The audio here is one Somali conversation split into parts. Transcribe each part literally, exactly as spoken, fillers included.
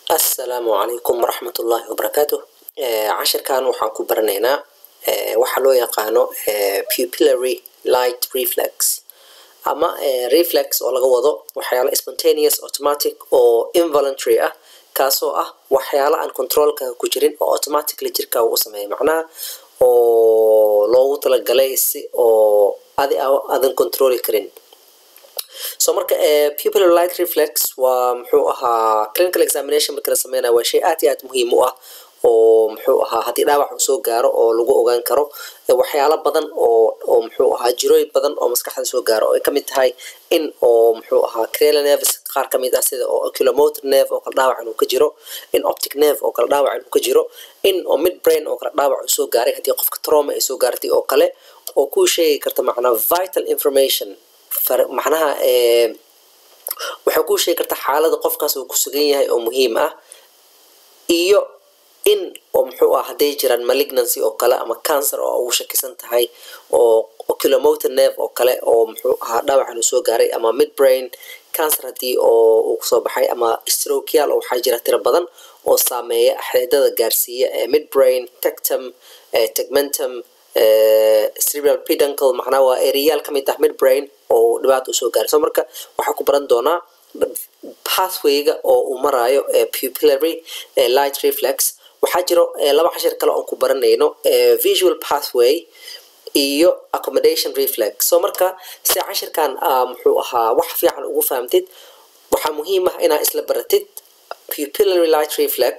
السلام عليكم ورحمة الله وبركاته. عشر كان وحنكون برنينا وحلو يقانو pupillary light reflex أما reflex ولا جوضو وحياله spontaneous automatic أو involuntary أه كاسو أه وحياله عن control كوجرين أو automatically جركا وسميه معناه أو لو طلع جليسي أو هذه هذا control كرين. So marka pupillary light reflex waa muxuu ahaa clinical examination marka la sameeyo waa shay aad iyo aad muhiim u ah oo muxuu ahaa hadii dhaawac uu soo gaaro oo lagu ogaan karo waxyaalo badan oo oo muxuu ahaa jirooyin badan oo maskaxda soo gaaro oo ay kamid tahay in oo muxuu ahaa cranial nerves qaar kamid ah sida oo oculomotor nerve oo kala dhaawac uu ka jiro in optic nerve oo kala dhaawac uu ka jiro in oo midbrain oo kala dhaawac uu soo gaaray hadii qofka trauma ay soo gaartay oo kale oo ku sheegi karta macna vital information معناها waxay ku sheegi kartaa xaaladda qofkaas uu ku sugan yahay oo muhiim ah iyo in oo muxuu ah haday jiraan malignancy oo kale ama cancer oo uu shakisan tahay oo oculomotor nerve oo kale oo muxuu ah dhaawac uu soo gaaray ama midbrain cancer hadii oo uu soo baxay ama strokeal oo waxa jira tiro badan oo saameeya xididada gaarsiiya ee midbrain tectum tegmentum cerebral peduncle macnaha waa areal kamid ah midbrain oo dhibaato soo gaarayso marka waxa ku baran doona pathway-ga oo uu marayo pupillary light reflex waxa jiro laba cashar kale oo ku baranayno visual pathway iyo accommodation reflex so marka si cashirkan muxuu ahaa wax fiican ugu fahamtid waxa muhiim ah inaad isla baratid pupillary light reflex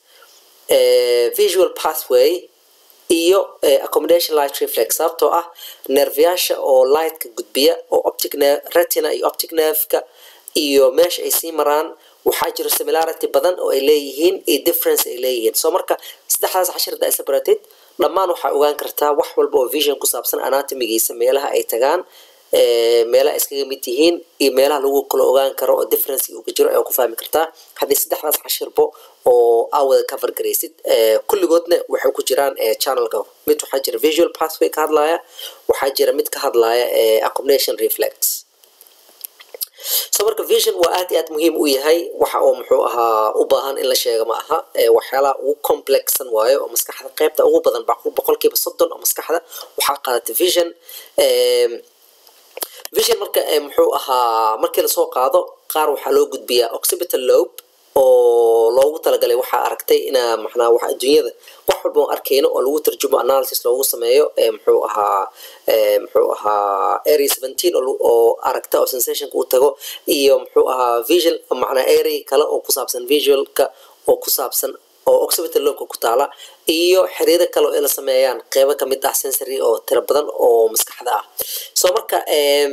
visual pathway iyo accommodation light reflex sababtoo ah nerviyasha oo light ka gudbiya oo optic nerve retina iyo optic nerve-ka iyo meesha ay sii maraan waxa jiro similarity badan oo ay leeyihiin iyo difference ay leeyihiin soo marka saddexdaas cashirada isla baratid dhammaan waxa ogaan kartaa wax walba oo vision ku saabsan anatomy-giisa meelaha ay tagaan ee meelaha iskaga mid yihiin iyo meelaha lagu kala ogaan karo oo difference uu ka jiro ay ku fahmi kartaa hadii saddexdaas cashirbo oo awada cover gareysid ee kulligoodna waxay ku jiraan ee channel-ka mid waxa jira visual pathway ka hadlaya waxa jira mid ka hadlaya ee accommodation reflex so marka vision waa aad iyo aad muhiim u yahay waxa uu muxuu ahaa u baahan in la sheego ma aha ee waxyaalaha ugu complexan waayo oo maskaxda qaybta ugu badan boqolkiiba soddon oo maskaxda waxa qaadata vision ee vision marka muxuu ahaa markii la soo qaado qaar waxa loo gudbiyaa occipital lobe oo loogu talagalay waxa aragtay ina maxna waxa adduunyada wax walba oo arkayno oo lagu tarjumo analysis loogu sameeyo ee muxuu ahaa ee muxuu ahaa area seventeen oo aragta oo sensation ku tago iyo muxuu ahaa vision macna area kale oo ku saabsan visualka oo ku saabsan oo occipital lobe ku taala iyo xiriir kale oo la sameeyaan qaybo kamid ah sensory oo tiro badan oo maskaxda ah soo marka ee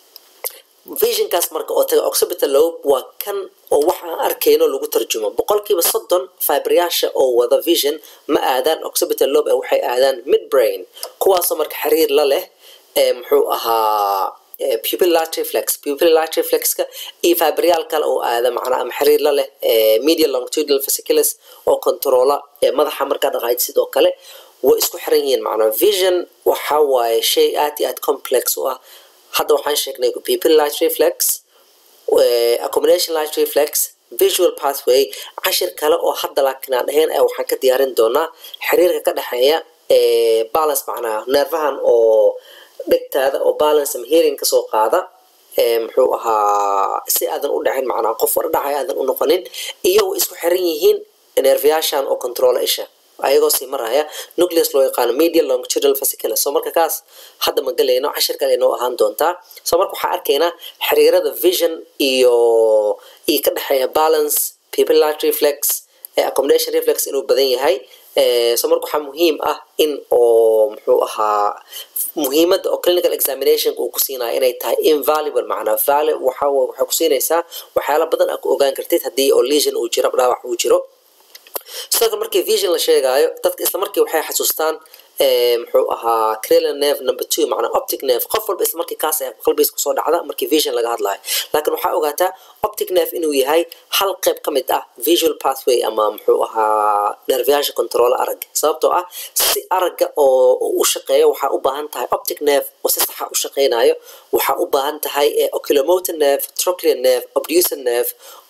vision kaas marka oo taga occipital lobe waa kan oo waxa arkayno lagu tarjumo boqolkiiba soddon fibriyasha oo wada vision ma aadaan occipital lobe ee waxay aadaan midbrain kuwaas oo marka xiriir la leh ee muxuu ahaa pupillary light reflex pupillary light reflex-ka iyo fibriyal kale oo aada macna ama xiriir la leh ee medial longitudinal fasciculus oo controla ee madaxa marka dhaqayd sidoo kale way isku xiran yihiin macna vision waxa waaye shay aad iyo aad complex u ah hadda waxaan sheegnay pupillary light reflex accommodation light reflex visual pathway cashir kale oo hadda laakiin aan ahayn ee waxaan ka diyaarin doonaa xiriirka ka dhaxeeya ee balance macnaha nervahan oo dhigtaada oo balance am hearing ka soo qaada ee muxuu ahaa si aadan u dhacin macnaha qof war dhacay aadan u noqonin iyo isku xiran yihiin nerviyashan oo control isha ayagoo si maraya nucleus loo yaqaan medial longitudinal fasciculus soo marka kaas hadda ma galayno cashir kale inoo ahaan doontaa soo marka waxa arkaynaa xiriirada vision iyo iyo ka dhaxeeya balance pupillary light reflex ee accommodation reflex inuu badan yahay ee soo marka waxa muhiim ah in oo muxuu ahaa muhiimada oo clinical examination uu ku siinayo inay tahay invaluable macna value waxa waxa ku siinaysaa waxyaalo badan aad ku ogaan kartid hadii oo lesion uu jiro dhaawac uu jiro sidoo markii vision la sheegayo dadka isla markii waxay xasuustaan ee muxuu ahaa cranial nerve number two macna optic nerve qof walba isla markii kaas ay qalbigiisa ku soo dhacda markii vision laga hadlayo laakiin waxa ogaataa optic nerve inuu yahay hal qayb kamid ah visual pathway ama muxuu ahaa nerviyasha control arag sababtoo ah si aragga oo u shaqeeyo waxa u baahan tahay optic nerve oo si sax ah u shaqeynayo waxa u baahan tahay oculomotor nerve trochlear nerve abducens nerve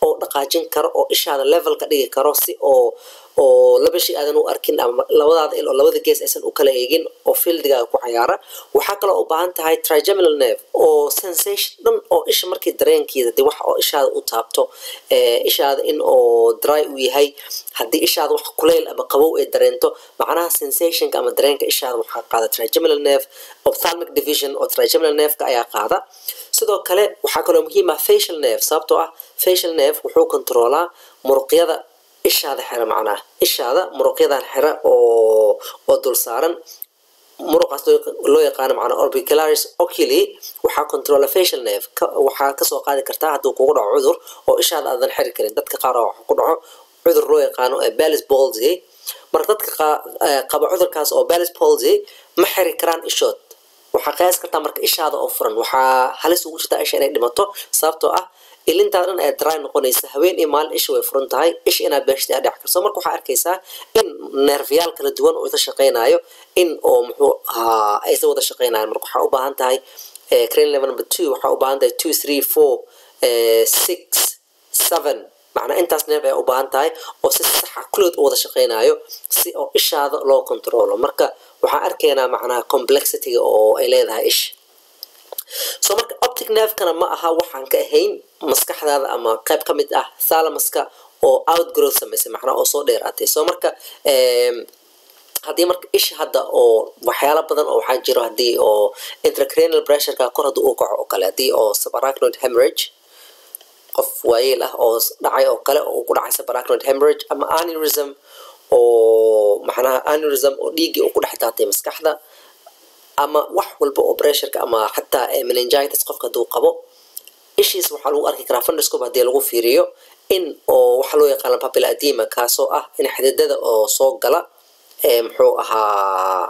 oo dhaqaajin karo oo ishaada level ka dhigi karo si oo oo laba shay aadan u arkin ama labadaada il oo labada gees aysan u kala eegin oo fieldigaaga ku ciyaara waxaa kaloo u baahan tahay trigeminal nerve oo sensation dhan oo isha markii dareenkeeda dee wax oo ishaada u taabto ishaada in oo dry u yahay haddii ishaada wax kuleyl ama qabow ay dareento macnaha sensationka ama dareenka ishaada waxaa qaada trigeminal nerve ophthalmic division oo trigeminal nerve-ka ayaa qaada sidoo kale waxaa kaloo muhiim ah facial nerve sababtoo ah facial nerve wuxuu controlaa muruqyada ishaada xira macnaha ishaada muruqyadan xira oo oo dul saaran muruqaas loo yaqaano macnaha orbicularis oculi waxaa controla facial nerve waxaa kasoo qaadi kartaa hadduu kugu dhaco cudur oo ishaada aadan xiri karin dadka qaar oo ku dhaco cudur loo yaqaano Bell's palsy marka dadka qaba cudurkaas oo Bell's palsy ma xiri karaan ishood waxaa qiyaas kartaa marka ishaada oo furan waxaa halis ugu jirta isha inay dhimato sababtoo ah ilintaadan ay dry noqonaysa haween iyo maalin isha way furan tahay isha inaad beeshta dhici karto marka waxaa arkaysaa in nerviyaal kala duwan oo isa shaqeynayo in oo muxuu ahaa ay isa wada shaqeynayaan marka waxaa u baahan tahay cranial nerve number two waxaa u baahan tahay two three four six seven macnaa intaas nerve ay u baahan tahay oo si sax ah kulligood u wada shaqeynayo si oo ishaada loo controlo marka waxaan arkaynaa macnaha complexity oo ay leedahay isha so marka optic nerve-kana ma aha waxaan ka ahayn maskaxdaada ama qayb ka mid ah thalamuska oo outgrowth samaysay macnaha oo soo dheeraatay so marka haddii marka isha hadda oo waxyaalo badan oo waxaa jiro haddii oo intracranial pressure-ka kor haddii uu kaco oo kale haddii oo subarachnoid hemorrhage qof waayeel ah oo dhacay oo kale oo ku dhacay subarachnoid hemorrhage ama aneurysm oo macnaha aneurysm oo dhiiggii uu ku dhex daatay maskaxda ama wax walba oo pressureka ama xataa meningitis qofka hadduu qabo ishiis waxaa lagu arki karaa funduscope haddii lagu fiiriyo in oo waxa loo yaqaano papilla edema kaasoo ah in xididada oo soo gala muxuu ahaa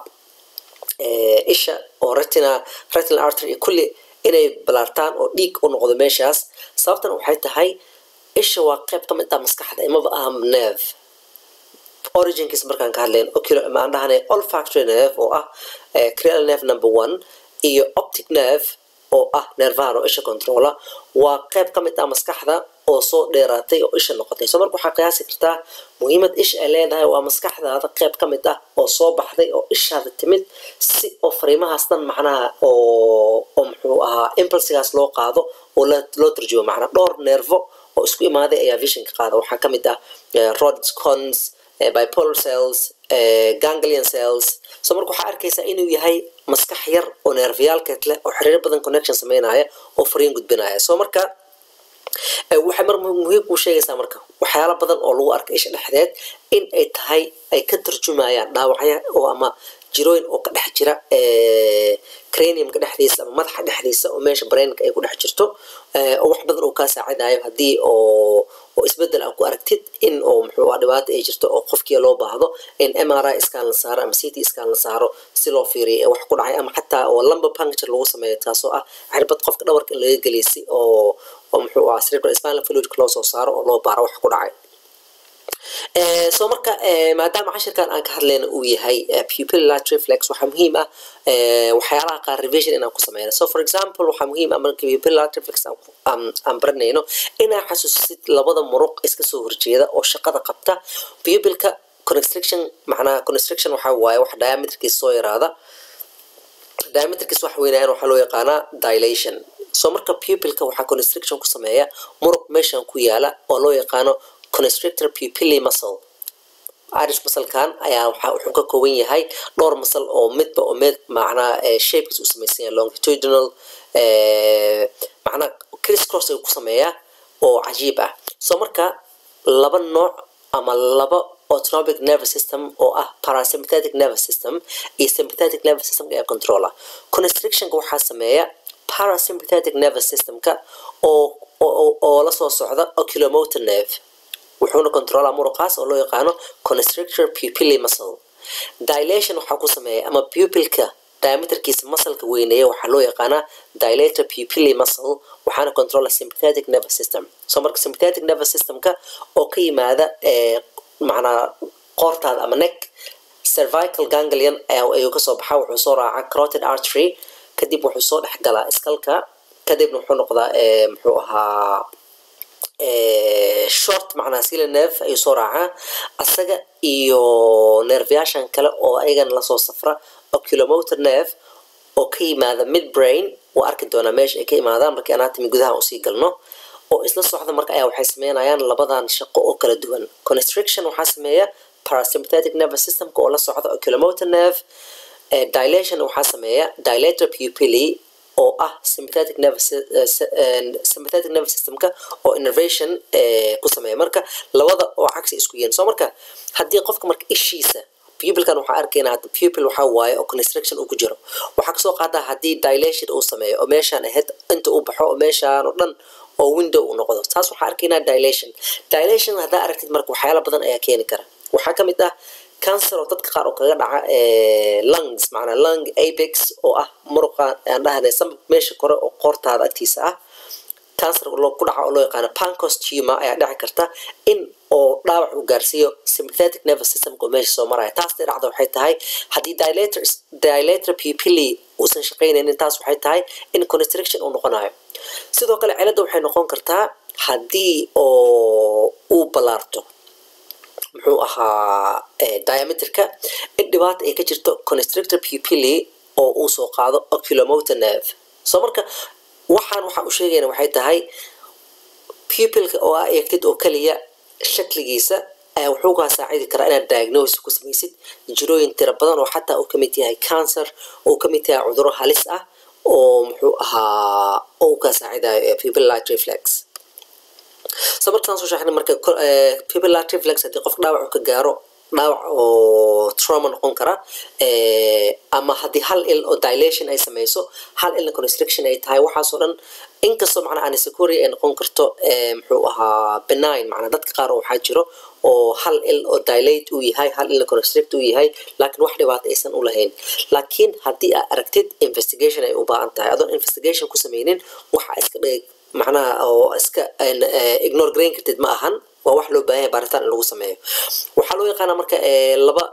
isha oo retina retinal artery kulli inay balaartaan oo dhiig u noqdo meeshaas sababtan waxay tahay isha waa qayb ka mid ah maskaxda imaba aha nerve originkiis markaan ka hadlayn ocular ma aan dhahnay olfactory nerve oo ah cranial nerve number one iyo optic nerve oo ah nervahan oo isha controla waa qayb ka mid ah maskaxda oo soo dheeraatay oo isha noqotay so marka waxaa qiyaasi kartaa muhiimad isha ay leedahay waa maskaxdaada qayb ka mid ah oo soo baxday oo ishaada timid si oo fariimahaas dhan macnaha oo oo muxuu ahaa impulsigaas loo qaado oo loo turjumo macnaha dhowr nervo oo isku imaaday ayaa visionka qaada waxaa ka mid ah rods cons bipolar cells ganglion cells so marka waxaa arkaysaa inuu yahay maskax yar oo nerviyaalkeed leh oo xiriir badan connection sameynaya oo fariin gudbinaya so marka waxay mar muhiim kuu sheegaysaa marka waxyaalo badan oo lagu arkay isha dhexdeed in ay tahay ay ka tarjumayaan dhaawacya oo ama jirooyin oo ka dhex jira craniumka dhexdiisa ama madaxa dhexdiisa oo meesha brainka ay ku dhex jirto oo wax badan oo kaa saacidayo haddii oo oo isbedel aad ku aragtid in oo muxuu ah dhibaato ay jirto oo qofkii loo baahdo in M R I scan la saaro ama C T scan la saaro si loo fiiriyo wax ku dhacay ama xataa oo lumbar puncture lagu sameeyo taasoo ah cirbad qofka dhabarka in laga geliyo si oo oo muxuu ah cerebral spinal fluid loo soo saaro oo loo baaro wax ku dhacay so marka maadaama cashirkan aan ka hadlayna uu yahay pupillar reflex waxaa muhiim ah waxyaalaha qaar revision inaan ku sameyno so for example waxaa muhiim ah marka pupillar reflex aan baranayno inaa xasuusid labada muruq iska soo horjeeda oo shaqada qabta pupilka constriction macnaha constriction waxaa waaye wax diameterkiisa soo yaraada diameterkiisa wax weynayaan waxaa loo yaqaanaa dilation so marka pupilka waxaa constriction ku sameeya muruq meeshan ku yaala oo loo yaqaano constrictor pupillae muscle iris muscle-kan ayaa waxa uu ka kooban yahay dhowr muscle oo midba oo mid macnaa shapekiisa u samaysan yahay longitudinal macnaa criss cross ay ku sameeyaa oo cajiib ah so marka laba nooc ama laba autonomic nervous system oo ah parasympathetic nervous system iyo sympathetic nervous system ee controller constrictionka waxaa sameeya parasympathetic nervous system-ka oo oo oo la soo socda oculomotor nerve wuxuuna controlaa muruqaas oo loo yaqaano constrictor pupillae muscle dilation waxaa ku sameeya ama pupilka diameterkiisa muscle-ka weyneeya waxaa loo yaqaanaa dilator pupillae muscle waxaana controla sympathetic nervous system so marka sympathetic nervous system-ka oo ka yimaada macnaa qoortaada ama neck cervical ganglion ayuu kasoo baxaa wuxuu soo raacaa carotid artery kadib wuxuu soo dhex galaa iskalka kadibna wuxuu noqdaa muxuu ahaa short macnaa sila nerve ay soo raacaa asaga iyo nerveyaashan kale oo ayagan lasoo safra oculomotor nerve oo ka yimaada midbrain waa arki doonaa meesha ay ka imaadaan markii anatomy gudaha usii galno oo isla socda marka ayaa waxay sameynayaan labadan shaqo oo kala duwan constriction waxaa sameeya parasympathetic nervous systemka oo la socda oculomotor nerve dilation waxaa sameeya dilator pupillae oo ah sympathetic nervous sympathetic nervous systemka oo innervation ku sameeya marka labada oo cagsi isku yihiin soo marka haddii qofka marka ishiisa pupilkan waxaa arkaynaa hadda pupil waxaa waaye oo constriction uu ku jiro waxaa kasoo qaadaa haddii dilation uu sameeyo oo meeshaan ahayd inta uu baxo oo meeshaan oo dhan oo window uu noqdo taas waxaa arkaynaa dilation dilation haddaa aragtid marka waxyaala badan ayaa keeni kara waxaa ka mid ah cancer oo dadka qaar oo kaga dhaca lungs macnaa lung apex oo ah muruqa aan dhahnay sam meesha kore oo qoortaada agtiisa ah cancer loo ku dhaca oo loo yaqaano pancreas tumor ayaa dhici karta in oo dhaawac uu gaarsiiyo sympathetic nervous system oo meesha soo maraya taas dhacdo waxay tahay haddii dilator dilator pupillae uusan shaqaynaynin taas waxay tahay in constriction uu noqonayo sidoo kale cilada waxay noqon kartaa haddii oo uu balaarto muxuu ahaa diameterka in dhibaato ay ka jirto constrictor pupillae oo uu soo qaado oculomotor nerve soo marka waxaan waxaan u sheegayna waxay tahay pupilka oo aa eegtid oo kaliya shakligiisa ayaa wuxuu kaa saacidi karaa inaad diagnosis ku samaysid jirooyin tira badan oo xataa uu ka mid yahay cancer oo ka mid yahay cudurro halis ah oo muxuu ahaa oo kaa saacidayo pupil light reflex so markaan soo sharaxnay marka pupil light reflex haddii qof dhaawac ka gaaro dhaawac oo trauma noqon kara ama haddii hal il oo dilation ay samayso hal ilna constriction ay tahay waxaasoo dhan inkastoo macnaa anisacuri ay noqon karto muxuu ahaa benign macnaa dadka qaar oo waxaa jiro oo hal il oo dilate uu yahay hal ilna constrict uu yahay laakiin wax dhibaato aysan u lahayn laakiin haddii aad aragtid investigation ay u baahan tahay adoon investigation ku samaynin waxa iska dhig macnaha oo iska ignore grain kartid ma ahan waa wax loo baahan yahay baaritaan in lagu sameeyo waxaa loo yaqaanaa marka laba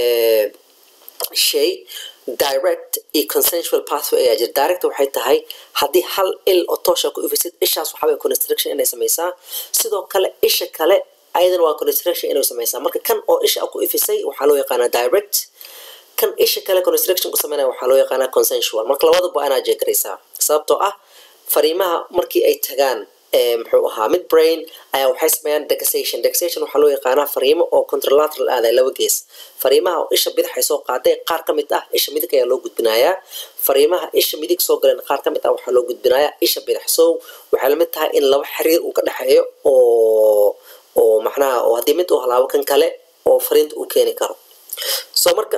shay direct iyo consensual pathway ayaa jira direct waxay tahay haddii hal il oo toosha ku ifisid ishaas waxaa constriction inay samaysaa sidoo kale isha kale ayadana waa constriction inay samaysaa marka kan oo isha ku ifisay waxaa loo yaqaanaa direct kan isha kale constriction ku sameynaya waxaa loo yaqaanaa consensual marka labadaba waa inaad jeegaraysaa sababtoo ah fariimaha markii ay tagaan muxuu ahaa midbrain ayaa waxay sameeyaan dexation dexation waxaa loo yaqaanaa fariimo oo contralateral aaday laba gees fariimaha oo isha bidix ay soo qaaday qaar ka mid ah isha midig ayaa loo gudbinayaa fariimaha isha midig soo galeen qaar ka mid ah waxaa loo gudbinayaa isha bidix so waxay la mid tahay in laba xiriir uu ka dhexeeyo oo oo macnaha oo haddii mid uu halaabo kan kale oo fariinta uu keeni karo so marka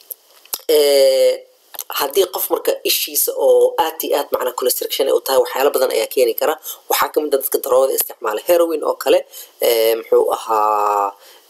haddii qof marka ishiisa oo aad iyo aad macnaa constriction ay u tahay waxyaalo badan ayaa keeni kara waxaa ka mid ah dadka daroogada isticmaala heroin oo kale muxuu ahaa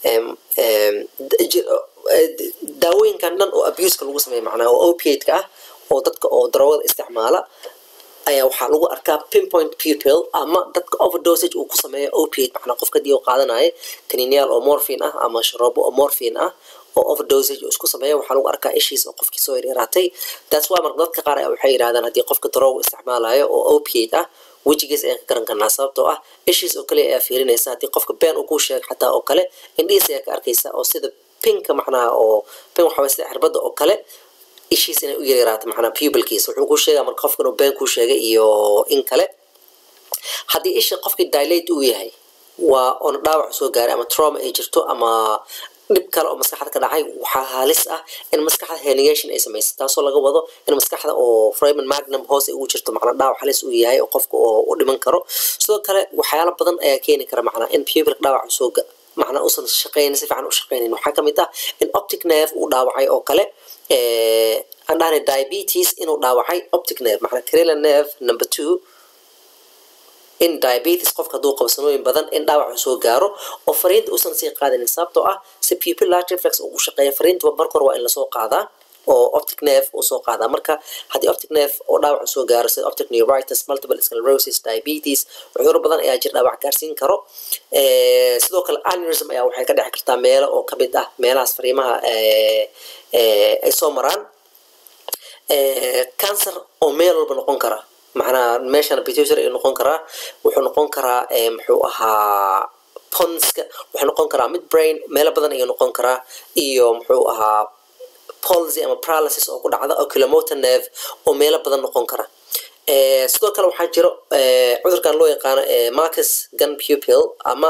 daawooyinkan dhan oo abuseka lagu sameeyo macnaa oo opiate-ka ah oo dadka oo daroogada isticmaala ayaa waxaa lagu arkaa pinpoint pupil ama dadka overdosage uu ku sameeyo opiate macnaa qofka hadii uu qaadanayo kaniiniyaal oo morphine ah ama sharoobo oo morphine ah oo overdosage isku sameeyo waxaa lagu arkaa ishiisa oo qofkii soo yareeraatay that's why marka dadka qaar waxay yiraahdaan haddii qofka daroogo isticmaalayo oo opiate ah wejigiisa ayaan ka garan karnaa sababtoo ah ishiis oo kale ayaa fiirinaysa haddii qofka been uu kuu sheego xataa oo kale indhihiisa ayaa ka arkaysa oo sida pinka macnaha oo pin waxaa sida xirbadda oo kale ishiis inay u yareeraato macnaha pupilkiisa wuxuu kuu sheegaa marka qofkan uu been kuu sheegay iyo in kale haddii isha qofkii dilate uu yahay waa oona dhaawac soo gaaray ama trauma ay jirto ama dhib kale oo maskaxda ka dhacay waxaa halis ah in maskaxda herniation ay samayso taasoo laga wado in maskaxda oo foramen magnum hoos ay ugu jirto macnaa dhaawac halis uu yahay oo qofka oo u dhiman karo sidoo kale waxyaalo badan ayaa keeni kara macnaa in pupilka dhaawac soo macnaa uusan shaqaynin si fiican u shaqaynin waxaa ka mid ah in optic nerve uu dhaawacay oo kale aan dhahnay diabetes inuu dhaawacay optic nerve macnaa cranial nerve number two in diabetes qofka hadduu qabo sanooyin badan in dhaawac soo gaaro oo fariinta uusan sii qaadanin sababtoo ah si pupil light reflex uu shaqeeyo fariinta marka hore waa in lasoo qaadaa oo optic nerve uu soo qaadaa marka haddii optic nerve oo dhaawac soo gaaro sida optic neuritis multiple sclerosis diabetes cudurro badan ayaa jir dhaawac gaarsiin karo sidoo kale aneurysm ayaa waxay ka dhici kartaa meelo oo ka mid ah meelahaas fariimaha ay soo maraan cancer oo meel walba noqon kara macnaha meeshan pituitary ay noqon karaa wuxuu noqon karaa muxuu ahaa ponska wuxuu noqon karaa midbrain meelo badan ayuu noqon karaa iyo muxuu ahaa palsy ama paralysis oo ku dhacda oculomotor nerve oo meelo badan noqon kara ee sidoo kale waxaa jiro ee cudurkan loo yaqaan ee Marcus gun pupil ama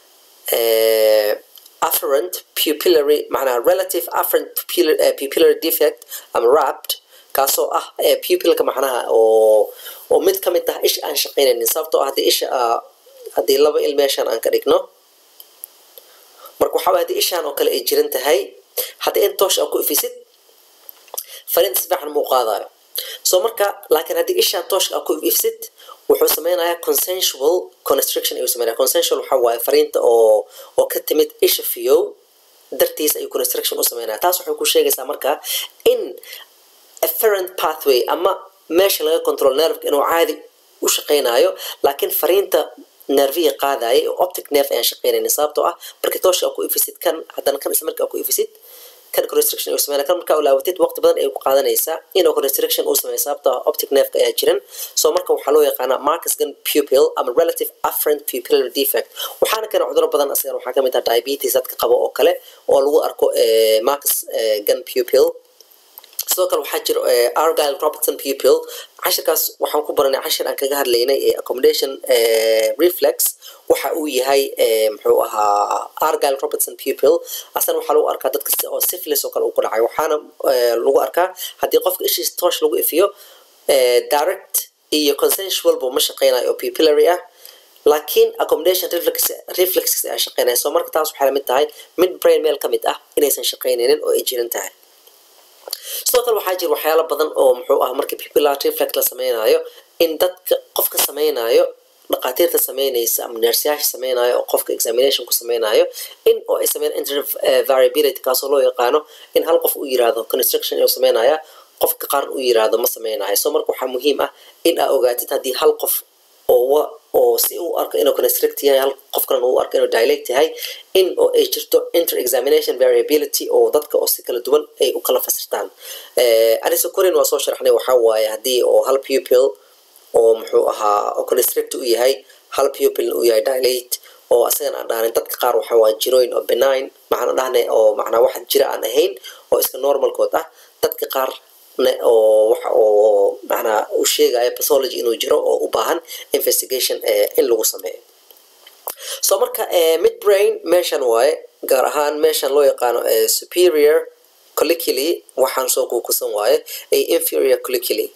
ee afferent pupillary macnaha relative afferent pupillary, uh, pupillary defect ama R A P T kaasoo ah ee pupilka macnaha oo oo mid kamid ah isha aan shaqeynaynin sababtoo ah hadii isha hadii laba il meeshan aan ka dhigno marka waxa waxa ishaan oo kale ay jiran tahay hadii intoosh ku ifisid fariinta sabaxan muu qaadayo soo marka laakiin hadii ishaan toosh ku ifisid wuxuu sameynayaa consensual constriction ayuu sameynayaa consensual waxa waaye fariinta oo oo ka timid isha fiyo dartiis ayuu constriction u sameynayaa taas wuxuu ku sheegaysaa marka in afferent pathway ama meesha laga control nerve inuu caadi u shaqeynayo laakiin fariinta nerviga qaadayo oo optic nerve ay shaqeynayaan sababtoo ah marka toosh ku ifisid kan hadana kan isla markaa ku ifisid kan constriction uu sameeyaa kan marka uu laawatid waqti badan ay ku qaadanaysaa inuu constriction uu sameeyo sababtoo ah optic nerve ayaa jiran soo marka waxa loo yaqaanaa Marcus gun pupil ama relative afferent pupillary defect waxaana kana cudurro badan asagana waxa kamid ah diabetes dadka qabo oo kale oo lagu arko ee Marcus gun pupil sidoo kale waxaa jiro Argyle Robertson pupil cashirkaas waxaan ku baranay cashir aan kaga hadlaynay ee accommodation reflex waxa uu yahay muxuu ahaa Argyle Robertson pupil asan waxa lagu arkaa dadka oo syphilis oo kale uu ku dhacay waxaana lagu arkaa hadii qofka ishiis toosh lagu ifiyo direct iyo consensual buu ma shaqeynayo pupillary ah laakiin accommodation reflex reflex ay shaqeynayso soo marka taas waxa la mid tahay midbrain meel kamid ah inaysan shaqeynaynin oo ay jiran tahay sidoo kale waxaa jira waxyaalo badan oo muxuu ah markii pupillary reflex la sameynayo in dadka qofka sameynayo dhaqaatiirta sameynaysa ama nurse-yaasha sameynayo oo qofka examination ku sameynayo in oo ay sameeyaan inter variability kaasoo loo yaqaano in hal qof uu yiraahdo constriction uu sameynaya qofka qaar uu yiraahdo ma sameynayo soo marka waxa muhiim ah in aad ogaatid hadii hal qof oo oo si uu arko inuu constrict yahay hal qof kan uu arko inuu dilate yahay in oo ay jirto inter examination variability oo dadka oo si kala duwan ay u kala fasirtaan ee arisa korin waa soo sharaxnay waxa waaye hadii oo hal pupil oo muxuu ahaa oo constrict uu yahay hal pupil uu yahay dilate oo asagana aan dhahayn dadka qaar waxa waa jirooyin oo benign macna dhahnay oo macna wax jira aan ahayn oo iska normal kood ah dadka qaar oo waxa oo macna uu sheegaya pathology inuu jiro oo u baahan investigation in lagu sameeyo soo marka midbrain meeshan waaye gaar ahaan meeshan loo yaqaano superior colliculi waxaan soo ku kusan waaye ay inferior colliculi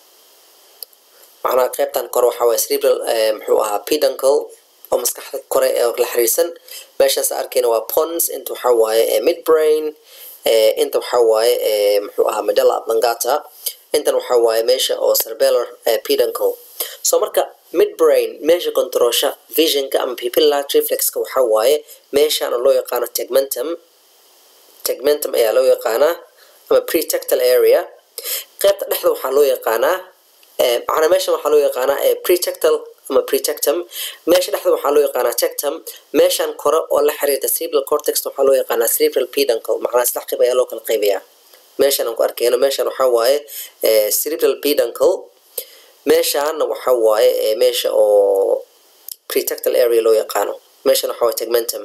macna qaybtan kor waxa waa cerebral muxuu ahaa peduncle oo maskaxda kore ee la xiriirsan meeshaas arkayna waa pons inta waxa waaye midbrain ee inta waxa waaye muxuu ahaa medulla oblongata inta waxa waaye meesha oo cerebellar peduncle soo marka midbrain meesha controlsha visionka ama pupillary reflexka waxa waaye meeshan loo yaqaan tegmentum tegmentum ayaa loo yaqaanaa ama pretectal area qaybta dhexda waxa loo yaqaanaa ee macna meesha waxa loo yaqaanaa pretectal ama pretectum meesha dhexda waxa loo yaqaanaa tectum meeshan kore oo la xiriirta cerebral cortex waxa loo yaqaanaa cerebral peduncle macna saddex qayb ayaa loo kala qaybiyaa meeshan aan ku arkayno meeshan waxa waaye cerebral peduncle meeshan waxa waaye meesha oo pretectal area loo yaqaano meeshan waxa waa tegmentum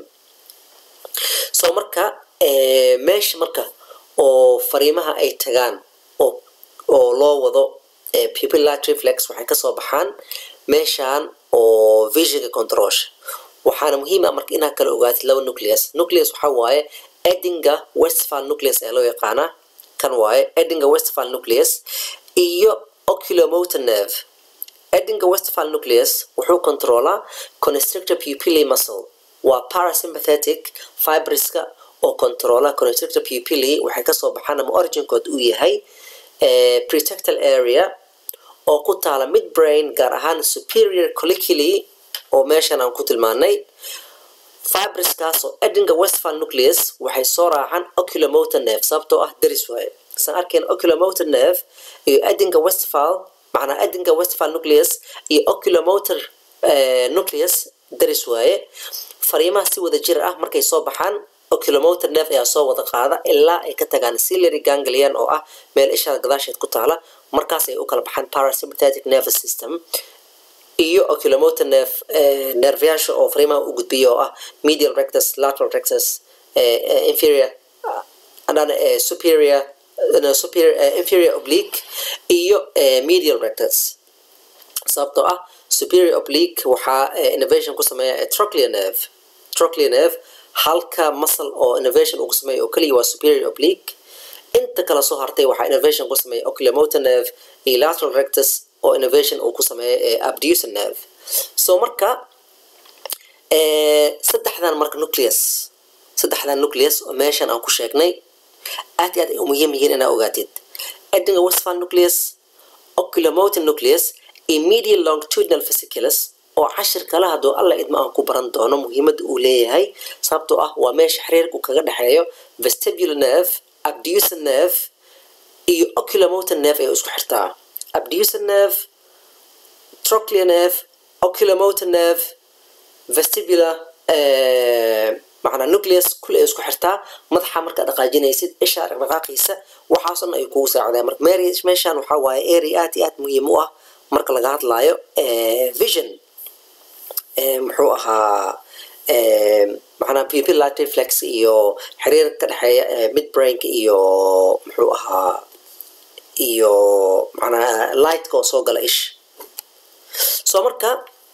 soo marka ee meesha marka oo fariimaha ay tagaan oo oo loo wado pupillary reflex waxay ka soo baxaan meeshan oo vision control waxaana muhiim ah marka inaad kala ogaatid laba nucleus nucleus waxa waaye Edinger Westphal nucleus ee loo yaqaana kan waaye Edinger Westphal nucleus iyo oculomotor nerve Edinger Westphal nucleus wuxuu controla constrictor pupillae muscle waa parasympathetic fibriska oo controla constrictor pupillae waxay ka soo baxaan ama origin code uu yahay ee pretectal area oo ku taala midbrain gaar ahaan superior colliculi oo meeshan aan ku tilmaanay fibriskaas oo Edinger Westphal nucleus waxay soo raacaan oculomotor nerve sababtoo ah daris waaye san arkeen oculomotor nerve iyo Edinger Westphal macna Edinger Westphal nucleus iyo oculomotor nucleus daris waaye fariimaha si wada jir ah markay soo baxaan oculomotor nerve ayaa soo wada qaada ilaa ay ka tagaan ciliary ganglion oo ah meel isha gadaasheed ku taala markaas ay u kala baxaan parasympathetic nervous system iyo oculomotor nerve nerveyaasha oo fariimaha u gudbiyo oo ah medial rectus, lateral rectus, inferior and uh, superior no, superior uh, inferior oblique iyo uh, medial rectus. sababtoo ah superior oblique waxaa uh, innervation ku sameeya trochlear nerve trochlear nerve halka muscle oo innervation uu ku sameeyo oo kaliya waa superior oblique. inta kala soo hartay waxaa innervation ku sameeya oculomotor nerve iyo lateral rectus oo innervation uu ku sameeyo uh, abducens nerve. so marka uh, saddexdan marka nucleus saddexdan nucleus oo meeshan aan ku sheegnay aad iyo aad ay muhiim yihiin inaad ogaatid. Edinger-Westphal nucleus, oculomotor nucleus iyo medial longitudinal fasciculus oo cashir kala hadoo alla idma aan ku baran doono muhiimadda uu leeyahay sababtoo ah waa meesha xiriirku kaga dhexeeyo vestibular nerve, abducens nerve iyo oculomotor nerve ay isku xirtaa. abducens nerve, trochlear nerve, oculomotor nerve, vestibular uh, macna nucleus kul ay isku xirtaa. madaxa marka dhaqaajinaysid isha dhaqaaqiisa waxaasan ay kugu saacidaan. marka meeshan waxa waaye area aad iyo aad muhiim u ah marka laga hadlaayo ee vision ee muxuu ahaa ee macna pupil light reflex iyo xiriir ka dhaxeeya midbrain iyo muxuu ahaa iyo macna light ko soo gala ish. soo marka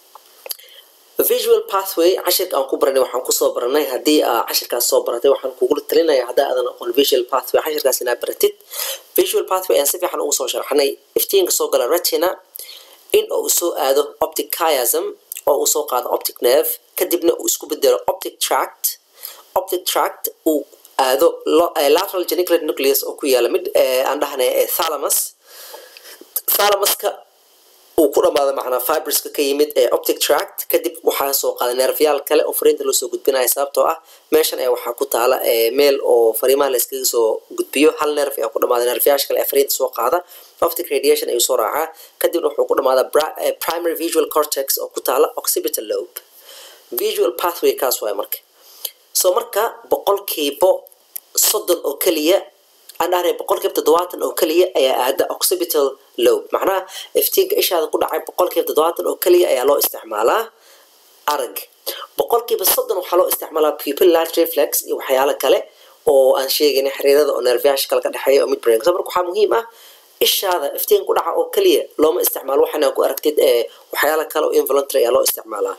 visual pathway cashirka aan ku baranay waxaan ku soo baranay haddii aa cashirkaas soo baratay waxaan kugu talinayaa haddaa aadan aqoon visual pathway cashirkaas inaad baratid. visual pathway aan si fiican ugu soo sharxanay iftiinka soo gala retina in uu soo aado optic chiasm oo uu soo qaado optic nerve kadibna uu isku bedelo optic tract. optic tract uu aado lateral geniculate nucleus oo ku yaala mid aan dhahnay thalamus. thalamuska uu ku dhamaado macna fiberska ka yimid ee optic tract kadib waxaa soo qaada nerveyaal kale oo fariinta loo soo gudbinayo sababtoo ah meeshan ay waxaa ku taala meel oo fariimaha la iskaga soo gudbiyo hal nerve ee ku dhamaada nerveyaasha kale ee fariinta soo qaada optic radiation ay soo raacaa kadibna wuxuu ku dhamaada primary visual cortex oo ku taala occipital lobe. visual pathway kaas waay marka. soo marka boqolkiiba soddon oo kaliya aan dhahnay boqolkiiba toddobaatan oo kaliya ayaa aada occipital lobe macnaha iftiinka ishaada ku dhacay boqolkiiba toddobaatan oo kaliya ayaa loo isticmaalaa arag. boqolkiiba soddon waxaa loo isticmaalaa pupil light reflex iyo waxyaalo kale oo aan sheegaynay xiriirada oo nerveyaasha kale ka dhexeeya oo midbrain. so marka waxaa muhiim ah ishaada iftiin ku dhaca oo kaliya looma isticmaalo waxaana ku aragtid ee waxyaalo kale oo involuntary ayaa loo isticmaalaa.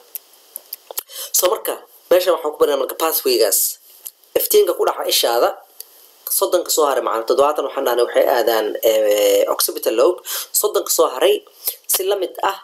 so marka meeshan waxaan ku baranaa marka pathwaygaas iftiinka ku dhaca ishaada soddonka soo haray macna toddobaatan waxaan dhahnay waxay aadaan occipital lobe. soddonka soo haray si la mid ah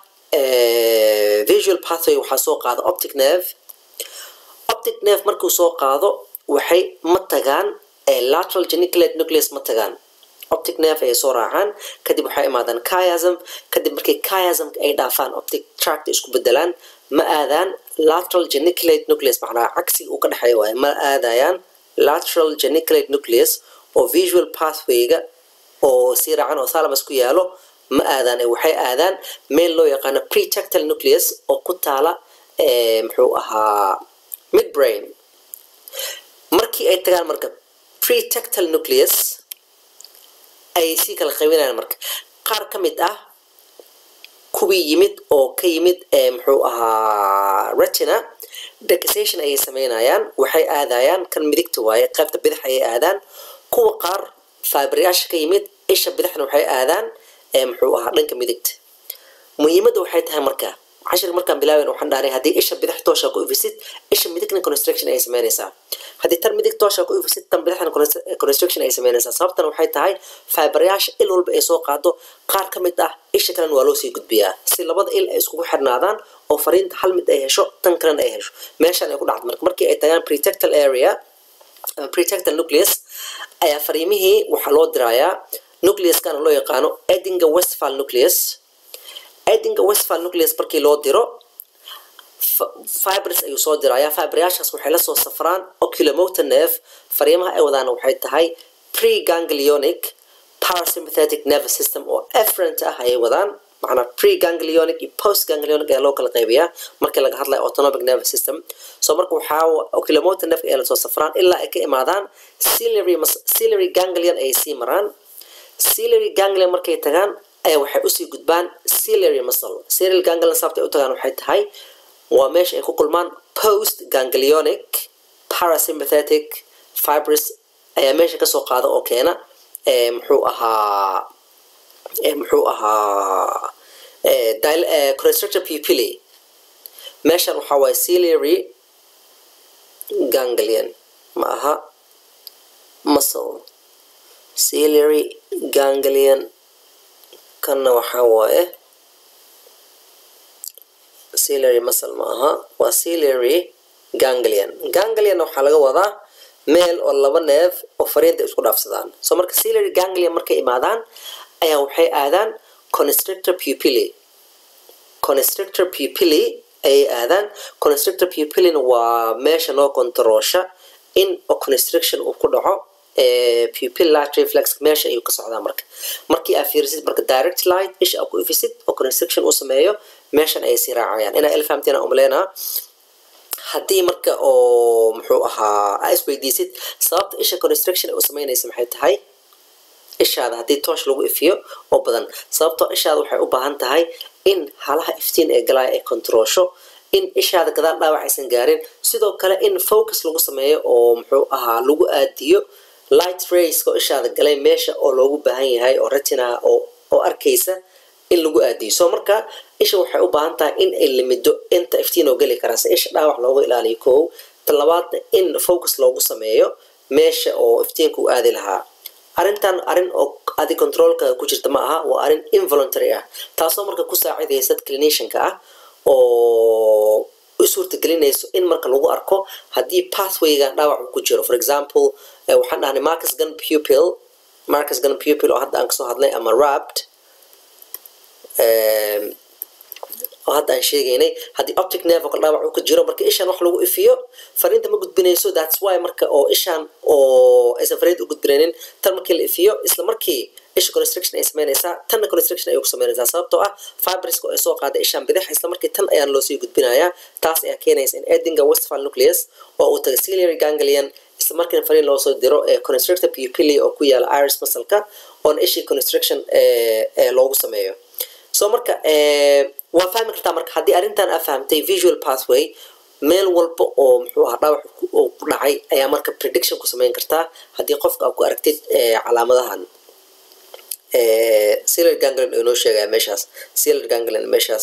visual pathway waxaa soo qaada optic nerve. optic nerve markuu soo qaado waxay ma tagaan lateral geniculate nucleus ma tagaan optic nerve ay soo raacaan kadib waxay imaadaan chiasm kadib markay chiasm ay dhaafaan optic tract isku bedelaan ma aadaan lateral geniculate nucleus macnaha cagsiga uu ka dhexeeyo waaye ma aadayaan lateral geniculate nucleus oo visual pathwayga oo si raacan oo thalamus ku yaalo ma aadaan waxay aadaan meel loo yaqaano pretectal nucleus oo ku taala ee muxuu ahaa midbrain. markii ay tagaan marka pretectal nucleus ay si kala qaybinayaan marka qaar ka mid ah kuwii yimid oo ka yimid ee muxuu ahaa retina decussation ayay sameynayaan waxay aadayaan kan midigta waaye qaybta bidix ayay aadaan. kuwa qaar fiberyaasha ka yimid isha bidixna waxay aadaan ee muxuu ahaa dhanka midigta. muhiimadda waxay tahay marka cashir markaan bilaabayn waxaan dhahnay haddii isha bidix toosha ku ifisid isha midigna constriction ay sameynaysaa haddii tan midig toosha ku ifisid tan bidixna constriction ay sameynaysaa. sababtan waxay tahay fiberyaasha il walba ay soo qaado qaar ka mid ah isha kalena waa loo sii gudbiyaa si labada il ay iskugu xirnaadaan oo fariinta hal mid ay hesho tan kalena ay hesho meeshan ay ku dhacdo marka markii ay tagaan pretectal area pretectal nucleus ayaa fariimihii waxaa loo dirayaa nucleuskan loo yaqaano Edinger-Westphal nucleus. Edinger-Westphal nucleus markii loo diro fibers ayuu soo dirayaa fiberyaashaas waxay la soo safraan oculomotor nerve fariimaha ay wadaan waxay tahay preganglionic parasympathetic nervous system oo efferent ah ayay wadaan macna preganglionic iyo postganglionic ayaa loo kala qaybiyaa markii laga hadlayo autonomic nervous system. so marka waxaa oculomotor nerve ay la soo safraan ilaa ay ka imaadaan ciliary ciliary ganglion ay sii maraan ciliary ganglion markay tagaan ayaa waxay usii gudbaan ciliary muscle. Ciliary ganglion sababta u tagaan waxay tahay waa meesha ay ku kulmaan post ganglionic parasympathetic fibers ayaa meesha kasoo qaada oo keena ee muxuu ahaa ee muxuu ahaa ee constrictor pupillae. meeshan waxa waa ciliary ganglion ma aha muscle. ciliary ganglion kana waxa waaye ciliary muscle ma aha waa ciliary ganglion. ganglion waxa laga wadaa meel oo laba neef oo fariinta isku dhaafsadaan. so marka ciliary ganglion markay imaadaan ayaa waxay aadaan constrictor pupillae. constrictor pupillae ay aadaan. constrictor pupillae waa meesha noo controlsha in constriction uu ku dhaco ee pupillary reflex meesha ayuu ka socdaa. marka markii aad fiirisid marka direct light isha aad ku ifisid oo constriction uu sameeyo meeshan ay sii raacayaan. inaa il fahamteena umaleynaa. haddii marka oo muxuu ahaa aa isweydiisid sababta isha constriction uu sameynaysa maxay tahay, ishaada haddii toosh lagu ifiyo oo badan sababtoo ishaada waxay u baahan tahay in halaha iftiin ee galaya ay controlsho, in ishaada gadaal dhaawac aysan gaarin, sidoo kale in focus lagu sameeyo oo muxuu ahaa lagu aadiyo light rays oo ishaada galay meesha oo loogu baahan yahay oo retina oo oo arkaysa in lagu aadiyo. so marka isha waxay u baahan tahay in ay limido inta iftiin oo gali kara si isha dhaawac looga ilaaliyo. kow talabaadna in focus loogu sameeyo meesha oo iftiinku u aadi lahaa. arrintan arrin oo adi controlka ku jirta ma aha, waa arrin involuntary ah taasoo marka ku saacidaysa clinicianka ah oo u suurtagelinayso in marka lagu arko haddii pathwayga dhaawac ku jiro. for example waxaan dhahnay Marcus Gunn pupil Marcus Gunn pupil oo hadda aan kasoo hadlay ama wrapped oo hadda aan sheegaynay haddii optic nerve oo dhaawac uu ka jiro marka ishaan wax lagu ifiyo fariinta ma gudbinayso. that's why marka oo ishaan oo aysan fariinta u gudbinaynin tan markii la ifiyo isla markii isha constriction ay sameynaysaa tanna constriction ay ku sameynaysaa sababtoo ah fibrous ay soo qaaday ishaan bidix isla markii tan ayaan loo sii gudbinayaa. taas ayaa keenaysa in Edinger Westphal nucleus oo uu taga ciliary ganglion isla markiina fariin loo soo diro ee constrictor pupillae oo ku yaala iris muscle-ka oo ishii constriction ee loogu sameeyo. so marka ee waa fahmi kartaa marka haddii arrintan aad fahamtay visual pathway meel walba oo muxuu ahaa dhaawac oo ku dhacay ayaa marka prediction ku sameyn kartaa haddii qofka aad ku aragtid calaamadahan. ciliary ganglion inoo sheegaya meeshaas ciliary ganglion meeshaas.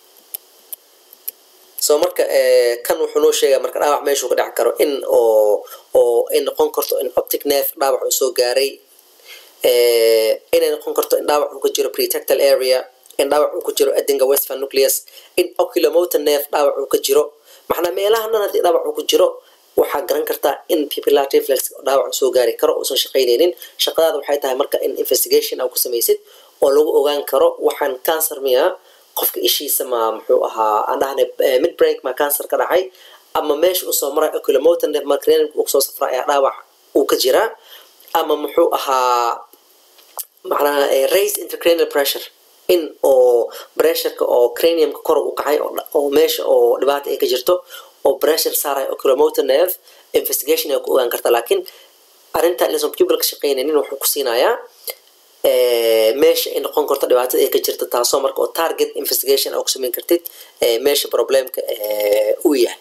so marka kan wuxuu noo sheegaya marka dhaawac meeshuu ka dhici karo in oo oo ay noqon karto in optic nerve dhaawac uu soo gaaray, inay noqon karto in dhaawac uu ka jiro pretectal area, in dhaawac uu ku jiro Edinger Westphal nucleus, in oculomotor nerve dhaawac uu ka jiro. maxna meelaha dhan haddii dhaawac uu ku jiro waxaa garan kartaa in pupillary reflex dhaawac soo gaari karo uusan shaqaynaynin. shaqadaada waxay tahay marka in investigation aad ku samaysid oo lagu ogaan karo waxaan cancer miya qofka ishiisa ma muxuu ahaa aan dhahnay midbrain ma cancer ka dhacay ama meesha uu soo maray oculomotor nerve ma cranial uu soo safray ayaa dhaawac uu ka jira ama muxuu ahaa macnaha raised intracranial pressure in oo pressureka oo craniumka kor u kacay oo meesha oo dhibaato ay ka jirto oo pressure saaray oculomotor nerve investigation ay ku ogaan kartaa. laakiin arrinta in some people ka shaqeynaynin wuxuu ku siinayaa ee meesha in noqon karto dhibaatada ay ka jirto taasoo marka oo target investigation aad ku sameyn kartid ee meesha problemka ee uu yahay.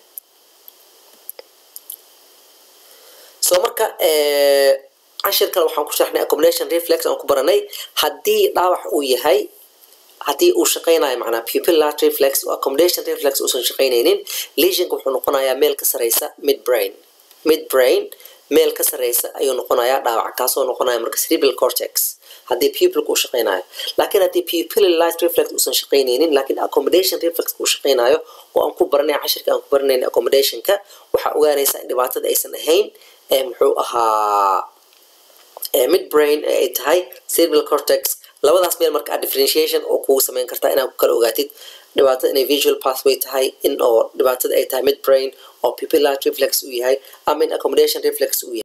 so marka ee cashirka waxaan ku sharaxnay accommodation reflex aan ku baranay haddii dhaawac uu yahay haddii uu shaqeynayo macnaa pupillary reflex oo accommodation reflex uusan shaqeynaynin lesionka wuxuu noqonayaa meel ka sareysa midbrain midbrain meel ka sareysa ayuu noqonayaa dhaawac kaasoo noqonaya marka cerebral cortex haddii pupilka uu shaqeynayo. laakiin haddii pupillary reflex uusan shaqeynaynin laakiin accommodation reflex uu shaqeynayo oo aan ku baranay cashirka aan ku baranay accommodationka waxaa ogaanaysaa in dhibaatada aysan ahayn ee muxuu ahaa ee midbrain ay tahay cerebral cortex. labadaas meel marka differentiation oo kugu sameyn kartaa inaad ku kala ogaatid dhibaatada inay visual pathway tahay in oo dhibaatada ay tahay midbrain oo pupillary reflex uu yahay ama in accommodation reflex uu yahay.